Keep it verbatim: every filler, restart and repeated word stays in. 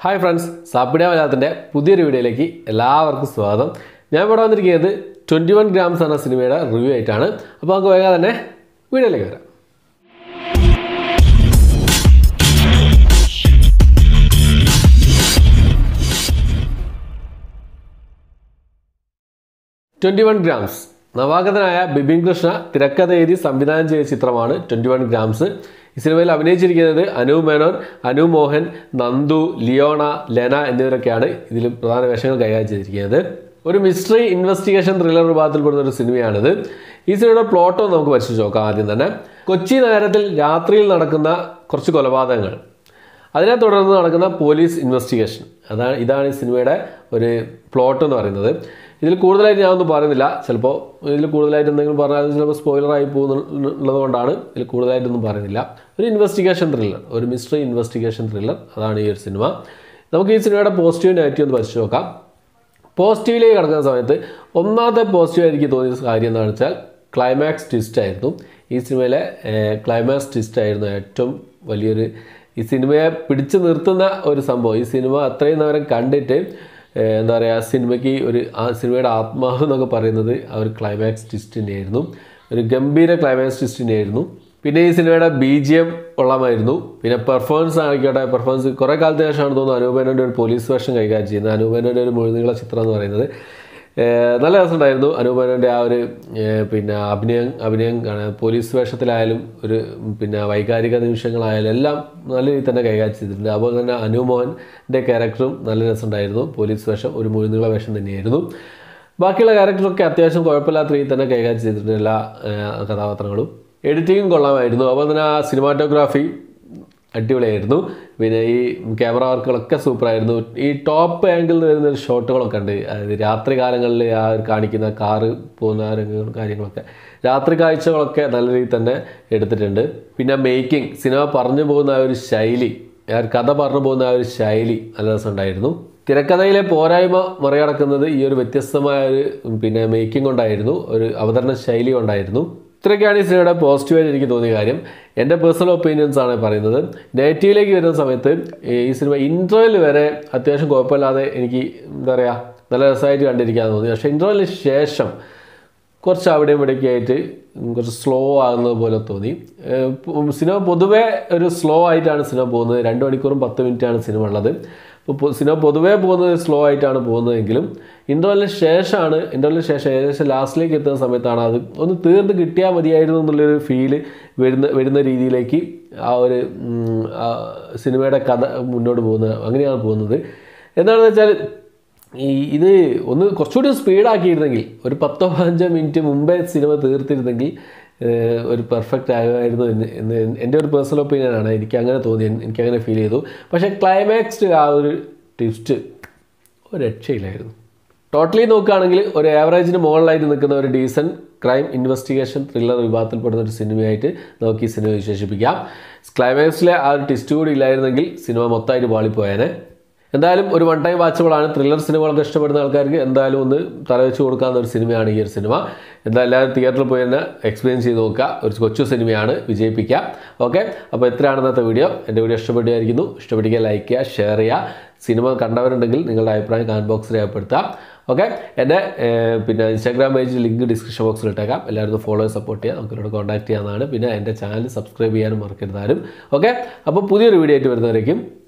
Hi friends, Sapida Malayalamത്തിന്റെ പുതിയൊരു വീഡിയോയിലേക്ക് എല്ലാവർക്കും സ്വാഗതം. ഞാൻ ഇവിടെ വന്നിരിക്കുന്നത് twenty-one grams എന്ന സിനിമയുടെ റിവ്യൂ ആയിട്ടാണ്. അപ്പോൾ നമുക്ക് വേഗം തന്നെ വീഡിയോയിലേക്ക് വരാം. twenty-one grams നവാഗതനായ ബിബിൻ കൃഷ്ണ തിരക്കഥ എഴുതി സംവിധാനം ചെയ്ത ചിത്രമാണ് twenty-one grams. ഈ സിനിമയിൽ അഭിനയിച്ചിരിക്കുന്നത് അനൂപ് മേനോൻ, അനൂപ് മോഹൻ, നന്ദു, ലിയോണ, ലെന എന്നിവരൊക്കെയാണ് ഇതിൽ പ്രധാന വേഷങ്ങൾ കൈകാര്യം ചെയ്തിരിക്കുന്നത്. ഒരു മിസ്റ്ററി ഇൻവെസ്റ്റിഗേഷൻ ത്രില്ലർ വിഭാഗത്തിൽപ്പെടുന്ന ഒരു സിനിമയാണിത്. ഈ സിനിമയുടെ പ്ലോട്ടോ നമുക്ക് പരിശോധിച്ച് നോക്കാം. ആദ്യം തന്നെ കൊച്ചി നഗരത്തിൽ രാത്രിയിൽ നടക്കുന്ന കുറച്ച് കൊലപാതകങ്ങൾ, അതിനെ തുടർന്ന് നടക്കുന്ന പോലീസ് ഇൻവെസ്റ്റിഗേഷൻ, അതാണ് ഇതാണ് ഈ സിനിമയുടെ ഒരു പ്ലോട്ട് എന്ന് പറയുന്നത്. ഇതിൽ കൂടുതലായിട്ട് ഞാനൊന്നും പറയുന്നില്ല. ചിലപ്പോൾ ഇതിൽ കൂടുതലായിട്ട് എന്തെങ്കിലും പറഞ്ഞാൽ ചിലപ്പോൾ സ്പോയിലറായി പോകുന്നുള്ളത് കൊണ്ടാണ് ഇതിൽ കൂടുതലായിട്ടൊന്നും പറയുന്നില്ല. ഒരു ഇൻവെസ്റ്റിഗേഷൻ ത്രില്ലർ, ഒരു മിസ്റ്ററി ഇൻവെസ്റ്റിഗേഷൻ ത്രില്ലർ, അതാണ് ഈ ഒരു സിനിമ. നമുക്ക് ഈ സിനിമയുടെ പോസിറ്റീവ് നെഗറ്റീവ് ഒന്ന് പരിശോധിച്ച് നോക്കാം. പോസിറ്റീവിലേക്ക് കടക്കുന്ന സമയത്ത് ഒന്നാമത്തെ പോസിറ്റീവ് എനിക്ക് തോന്നിയ കാര്യം എന്താണെന്ന് വെച്ചാൽ ക്ലൈമാക്സ് ട്വിസ്റ്റ് ആയിരുന്നു. ഈ സിനിമയിലെ ക്ലൈമാക്സ് ട്വിസ്റ്റ് ആയിരുന്നു ഏറ്റവും വലിയൊരു ഈ സിനിമയെ പിടിച്ചു നിർത്തുന്ന ഒരു സംഭവം. ഈ സിനിമ അത്രയും നേരം കണ്ടിട്ട് എന്താ പറയുക, സിനിമയ്ക്ക് ഒരു ആ സിനിമയുടെ ആത്മാവ് എന്നൊക്കെ പറയുന്നത് ആ ഒരു ക്ലൈമാക്സ് ട്വിസ്റ്റിൻ്റെ ആയിരുന്നു. ഒരു ഗംഭീര ക്ലൈമാക്സ് ട്വിസ്റ്റിൻ്റെ ആയിരുന്നു. പിന്നെ ഈ സിനിമയുടെ ബി ജി എം കൊള്ളാമായിരുന്നു. പിന്നെ പെർഫോമൻസ് ആയിക്കോട്ടെ, പെർഫോമൻസ് കുറേ കാലത്തിന് ശേഷമാണ് തോന്നുന്നു അനൂപ് മേനോൻ്റെ ഒരു പോലീസ് വേഷം കൈകാര്യം ചെയ്യുന്നത്. അനൂപ് മേനോൻ്റെ ഒരു മുഴുനീള ചിത്രം എന്ന് പറയുന്നത് നല്ല രസമുണ്ടായിരുന്നു. അനൂപ് മേനോൻ്റെ ആ ഒരു പിന്നെ അഭിനയം അഭിനയം പോലീസ് വേഷത്തിലായാലും ഒരു പിന്നെ വൈകാരിക നിമിഷങ്ങളായാലും എല്ലാം നല്ല രീതിയിൽ തന്നെ കൈകാര്യം ചെയ്തിട്ടുണ്ട്. അതുപോലെ തന്നെ അനൂപ് മോഹൻ്റെ ക്യാരക്ടറും നല്ല രസമുണ്ടായിരുന്നു. പോലീസ് വേഷം ഒരു മുഴുനീള വേഷം തന്നെയായിരുന്നു. ബാക്കിയുള്ള ക്യാരക്ടറൊക്കെ അത്യാവശ്യം കുഴപ്പമില്ലാത്ത രീതിയിൽ തന്നെ കൈകാര്യം ചെയ്തിട്ടുണ്ട് എല്ലാ കഥാപാത്രങ്ങളും. എഡിറ്റിങ്ങും കൊള്ളാമായിരുന്നു. അതുപോലെ തന്നെ ആ സിനിമാറ്റോഗ്രാഫി അടിപൊളിയായിരുന്നു. പിന്നെ ഈ ക്യാമറ വർക്കുകളൊക്കെ സൂപ്പറായിരുന്നു. ഈ ടോപ്പ് ആംഗിളിൽ വരുന്ന ഒരു ഷോട്ടുകളൊക്കെ ഉണ്ട്. അതായത് രാത്രി കാലങ്ങളിൽ ആ കാണിക്കുന്ന കാറ് പോകുന്ന രംഗങ്ങളും കാര്യങ്ങളൊക്കെ രാത്രി കാഴ്ചകളൊക്കെ നല്ല രീതിയിൽ തന്നെ എടുത്തിട്ടുണ്ട്. പിന്നെ മേക്കിംഗ്, സിനിമ പറഞ്ഞു പോകുന്ന ആ ഒരു ശൈലി, ആ ഒരു കഥ പറഞ്ഞു പോകുന്ന ആ ഒരു ശൈലി നല്ല രസമുണ്ടായിരുന്നു. തിരക്കഥയിലെ പോരായ്മ മറികടക്കുന്നത് ഈ ഒരു വ്യത്യസ്തമായ ഒരു പിന്നെ മേക്കിംഗ് കൊണ്ടായിരുന്നു, ഒരു അവതരണ ശൈലി കൊണ്ടായിരുന്നു. ഇത്രയൊക്കെയാണ് ഈ സിനിമയുടെ പോസിറ്റീവായിട്ട് എനിക്ക് തോന്നിയ കാര്യം. എൻ്റെ പേഴ്സണൽ ഒപ്പീനിയൻസ് ആണ് പറയുന്നത്. നെഗറ്റീവിലേക്ക് വരുന്ന സമയത്ത് ഈ സിനിമ ഇൻട്രോയിൽ വരെ അത്യാവശ്യം കുഴപ്പമില്ലാതെ എനിക്ക് എന്താ പറയുക നല്ല രസമായിട്ട് കണ്ടിരിക്കാൻ തോന്നി. പക്ഷേ ഇൻട്രോയിന് ശേഷം കുറച്ച് അവിടെയും ഇവിടേക്ക് ആയിട്ട് കുറച്ച് സ്ലോ ആകുന്നത് പോലെ തോന്നി. സിനിമ പൊതുവേ ഒരു സ്ലോ ആയിട്ടാണ് സിനിമ പോകുന്നത്. രണ്ട് മണിക്കൂറും പത്ത് മിനിറ്റാണ് സിനിമ ഉള്ളത്. ഇപ്പോൾ സിനിമ പൊതുവേ പോകുന്നത് സ്ലോ ആയിട്ടാണ് പോകുന്നതെങ്കിലും ഇൻ്റർവെല്ലിന് ശേഷമാണ് ഇൻ്റർവെല്ലിന് ശേഷം ഏകദേശം ലാസ്റ്റിലേക്ക് എത്തുന്ന സമയത്താണ് അത് ഒന്ന് തീർന്ന് കിട്ടിയാൽ മതിയായിരുന്നു എന്നുള്ളൊരു ഫീല് വരുന്ന വരുന്ന രീതിയിലേക്ക് ആ ഒരു സിനിമയുടെ കഥ മുന്നോട്ട് പോകുന്നത്. അങ്ങനെയാണ് പോകുന്നത്. എന്താണെന്ന് വെച്ചാൽ ഈ ഇത് ഒന്ന് കുറച്ചുകൂടി സ്പീഡാക്കിയിരുന്നെങ്കിൽ, ഒരു പത്തോ പതിനഞ്ചോ മിനിറ്റ് മുമ്പേ സിനിമ തീർത്തിരുന്നെങ്കിൽ ഒരു പെർഫെക്റ്റ് ആകുമായിരുന്നു എന്ന് എന്ന് എൻ്റെ ഒരു പേഴ്സണൽ ഒപ്പീനിയനാണ്. എനിക്ക് അങ്ങനെ തോന്നി, എനിക്കങ്ങനെ ഫീൽ ചെയ്തു. പക്ഷേ ക്ലൈമാക്സ് ആ ഒരു ട്വിസ്റ്റ് ഒരു രക്ഷയില്ലായിരുന്നു. ടോട്ടലി നോക്കുകയാണെങ്കിൽ ഒരു ആവറേജിന് മുകളിലായിട്ട് നിൽക്കുന്ന ഒരു ഡീസൻറ്റ് ക്രൈം ഇൻവെസ്റ്റിഗേഷൻ ത്രില്ലർ വിഭാഗത്തിൽപ്പെടുന്ന ഒരു സിനിമയായിട്ട് നമുക്ക് ഈ സിനിമ വിശേഷിപ്പിക്കാം. ക്ലൈമാക്സിലെ ആ ഒരു ട്വിസ്റ്റ് കൂടി ഇല്ലായിരുന്നെങ്കിൽ സിനിമ മൊത്തമായിട്ട് പാളിപ്പോയേനെ. എന്തായാലും ഒരു വൺ ടൈം വാച്ചബിളാണ്. ത്രില്ലർ സിനിമകളൊക്കെ ഇഷ്ടപ്പെടുന്ന ആൾക്കാർക്ക് എന്തായാലും ഒന്ന് തലവെച്ച് കൊടുക്കാവുന്ന ഒരു സിനിമയാണ് ഈ ഒരു സിനിമ. എന്തായാലും എല്ലാവരും തിയേറ്ററിൽ പോയി തന്നെ എക്സ്പീരിയൻസ് ചെയ്ത് നോക്കുക. ഒരു കൊച്ചു സിനിമയാണ്, വിജയിപ്പിക്കുക. ഓക്കെ, അപ്പോൾ എത്രയാണ് ഇന്നത്തെ വീഡിയോ? എൻ്റെ വീഡിയോ ഇഷ്ടപ്പെടുകയായിരിക്കുന്നു. ഇഷ്ടപ്പെടുക, ലൈക്ക് ചെയ്യുക, ഷെയർ ചെയ്യുക. സിനിമ കണ്ടവരുണ്ടെങ്കിൽ നിങ്ങളുടെ അഭിപ്രായം കമൻറ്റ് ബോക്സിൽ രേഖപ്പെടുത്താം. ഓക്കെ, എൻ്റെ പിന്നെ ഇൻസ്റ്റാഗ്രാം പേജ് ലിങ്ക് ഡിസ്ക്രിപ്ഷൻ ബോക്സിൽ ഇട്ടേക്കാം. എല്ലാവരും ഫോളോ സപ്പോർട്ട് ചെയ്യുക, നമുക്ക് എന്നോട് കോൺടാക്ട് ചെയ്യാവുന്നതാണ്. പിന്നെ എൻ്റെ ചാനൽ സബ്സ്ക്രൈബ് ചെയ്യാനും മറക്കരുതാനും. ഓക്കെ, അപ്പോൾ പുതിയൊരു വീഡിയോ ആയിട്ട് വരുന്നവരേക്കും